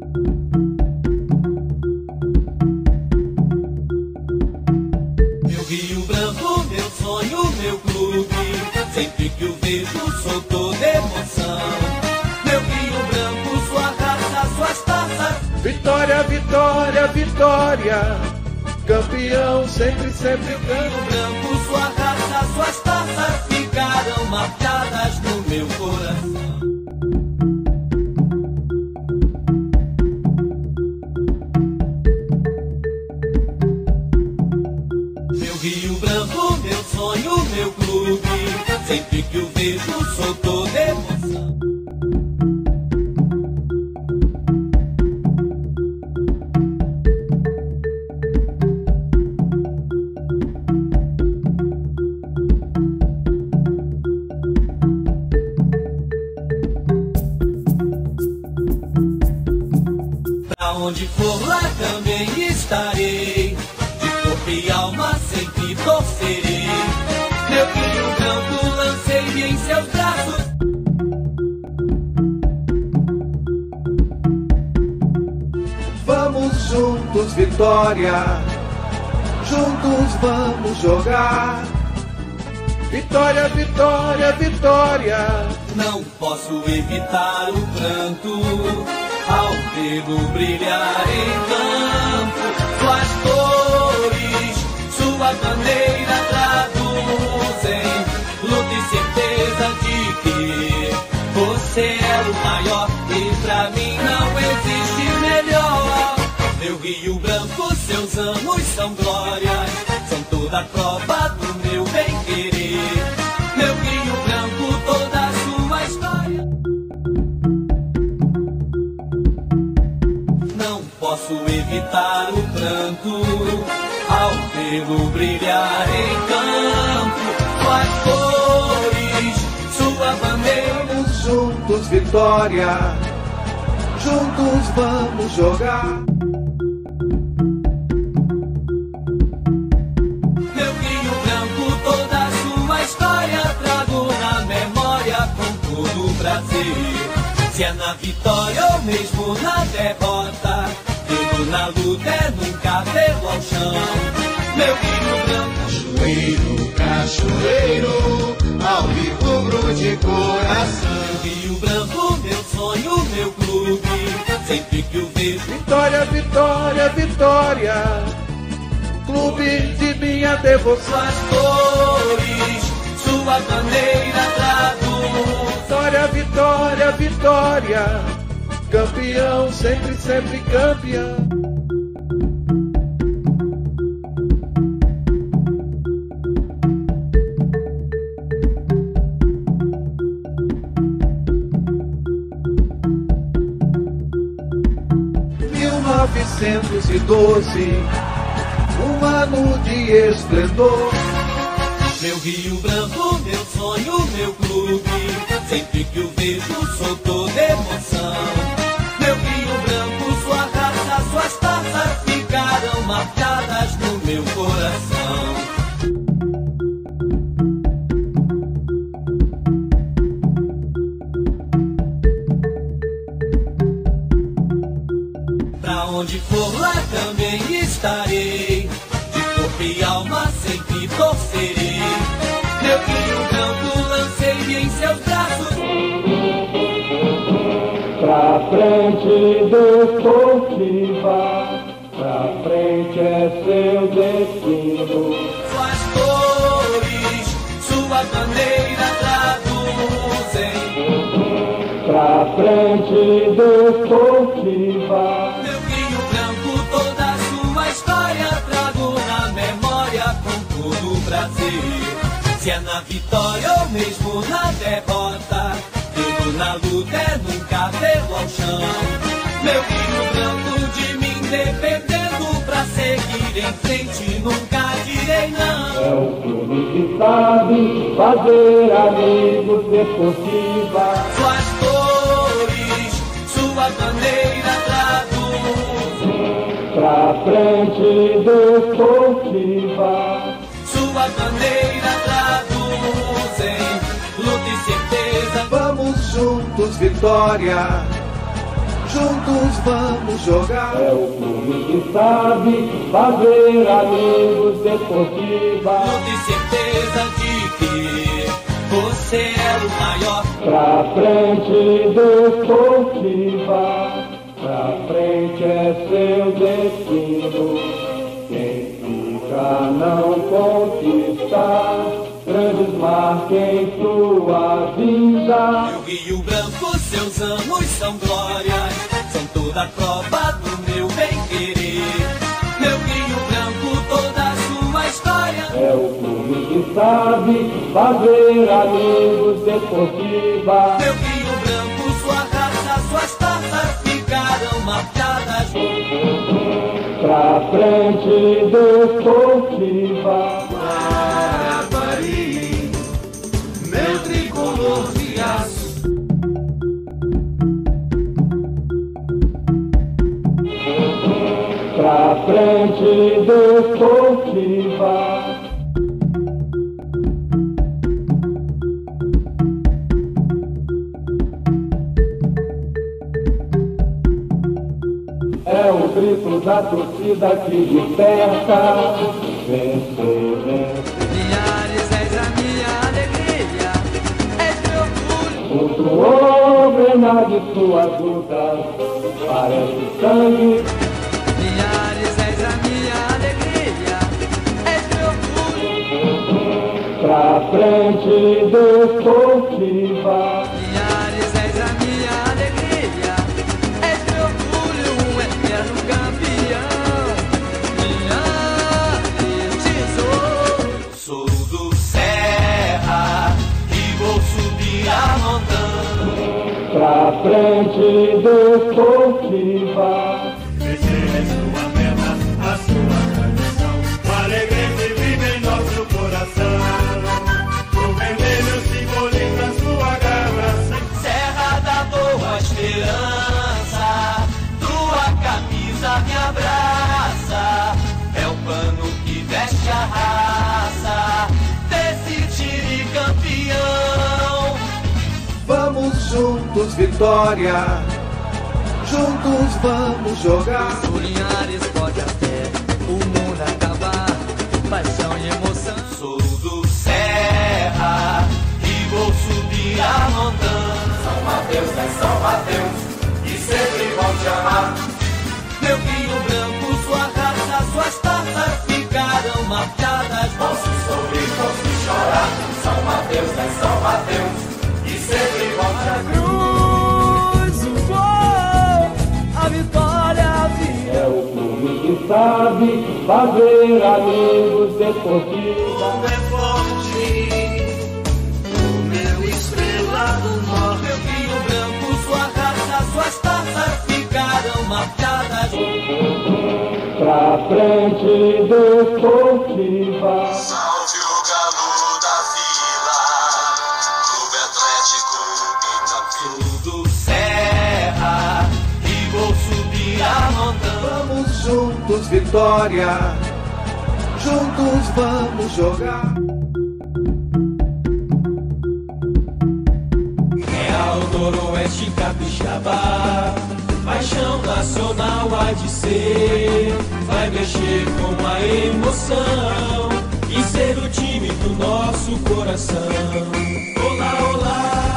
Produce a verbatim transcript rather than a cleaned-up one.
Meu Rio Branco, meu sonho, meu clube, sempre que o vejo sou toda emoção. Meu Rio Branco, sua raça, suas taças. Vitória, vitória, vitória, campeão sempre, sempre Rio Branco, sua raça, suas taças ficaram marcadas no meu coração. Meu Rio Branco, meu sonho, meu clube, sempre que o vejo sou toda emoção. Pra onde for lá também estarei, de corpo e alma sempre torcerei. Meu Rio Branco lancei em seus braços. Vamos juntos, vitória, juntos vamos jogar. Vitória, vitória, vitória. Não posso evitar o pranto ao vê-lo brilhar em campo. Suas cores, sua bandeira traduzem luta e certeza de que você é o maior e pra mim não existe melhor. Meu Rio Branco, seus anos são glórias, são toda a prova do meu bem-querer. Meu Rio Branco, toda a sua história. Não posso evitar o pranto ao vê-lo brilhar em campo. Suas cores, sua bandeira. Vamos juntos, vitória, juntos vamos jogar. Meu Rio Branco, toda a sua história trago na memória com todo o prazer. Se é na vitória ou mesmo na derrota, dedo na luta é nunca vê-lo ao chão. Meu Rio Branco, Cachoeiro, cachoeiro, ao rubro de coração. meu Rio Branco, meu sonho, meu clube, sempre que o vejo. Vitória, vitória, vitória, clube de minha devoção. Suas cores, sua bandeira traduz. Vitória, vitória, vitória, campeão sempre, sempre campeão. mil novecentos e doze, um ano de esplendor. Meu Rio Branco, meu sonho, meu clube, sempre que o vejo sou toda emoção. Meu Rio Branco, sua raça, suas taças ficaram marcadas no meu coração. Pra onde for lá também estarei, de corpo e alma sempre torcerei. Meu Rio Branco lancei em seus braços. Pra frente desportiva, pra frente é seu destino. Suas cores, sua bandeira traduzem. Pra frente desportiva. Meu Rio Branco, toda a sua história trago na memória com todo o prazer. Se é na vitória ou mesmo na derrota, dedo na luta é nunca vê-lo ao chão. Meu Rio Branco, de mim dependendo, pra seguir em frente nunca direi não. É o clube que sabe fazer amigos desportiva. Suas cores, sua bandeira traduz. Pra frente desportiva. Sua bandeira traduzem luta e certeza. Vamos juntos, vitória, juntos vamos jogar. É o clube que sabe fazer amigos desportiva. Não tem certeza de que você é o maior. Pra frente desportiva, pra frente é seu destino. Quem fica não conquista, grandes marquem sua vida. Meu Rio Branco, seus anos são glórias, são toda a prova do meu bem-querer. Meu Rio Branco, toda a sua história. É o clube que sabe fazer amigos desportiva. Meu Rio Branco, sua raça, suas taças ficaram marcadas. Pra frente desportiva. Guarapari, meu tricolor de aço. Pra frente desportiva. É o grito da torcida que desperta. Vencer, vencer. Linhares, és a minha alegria, és meu orgulho. Outro homem na de suas lutas parece sangue. Linhares, és a minha alegria, és meu orgulho. Pra frente desportiva. Linhares, és a minha alegria, és meu orgulho, um eterno campeão. Linhares, tesouro. Sou do Serra e vou subir a montanha. Pra frente desportiva. Vencer é sua meta, a sua tradição. O alegrete vive em nosso coração. O vermelho simboliza sua garra. Serra da boa esperança, tua camisa me abraça. É o pano que veste a raça desse time campeão. Vamos juntos, vitória. Juntos vamos jogar. O Linhares pode até o mundo acabar, paixão e emoção. Sou do Serra e vou subir a montanha. São Mateus é São Mateus e sempre vão te amar. Meu Rio Branco, sua raça, suas taças ficaram marcadas. Vão se sorrir, vão se chorar. São Mateus é São Mateus e sempre vão te amar. Cruz, o gol, a vitória vinha. É o clube que sabe fazer amigos desportiva. É forte, o meu estrela do norte. Meu Rio Branco, sua raça, suas taças ficaram marcadas. Pra frente desportiva. Salve o galo da vila, Clube Atlético Itapema. Sou do Serra e vou subir a montanha. Vamos juntos, vitória. Juntos vamos jogar. Real, Noroeste, Capixaba, paixão nacional há de ser. Vai mexer com a emoção e ser o time do nosso coração. Olá, olá.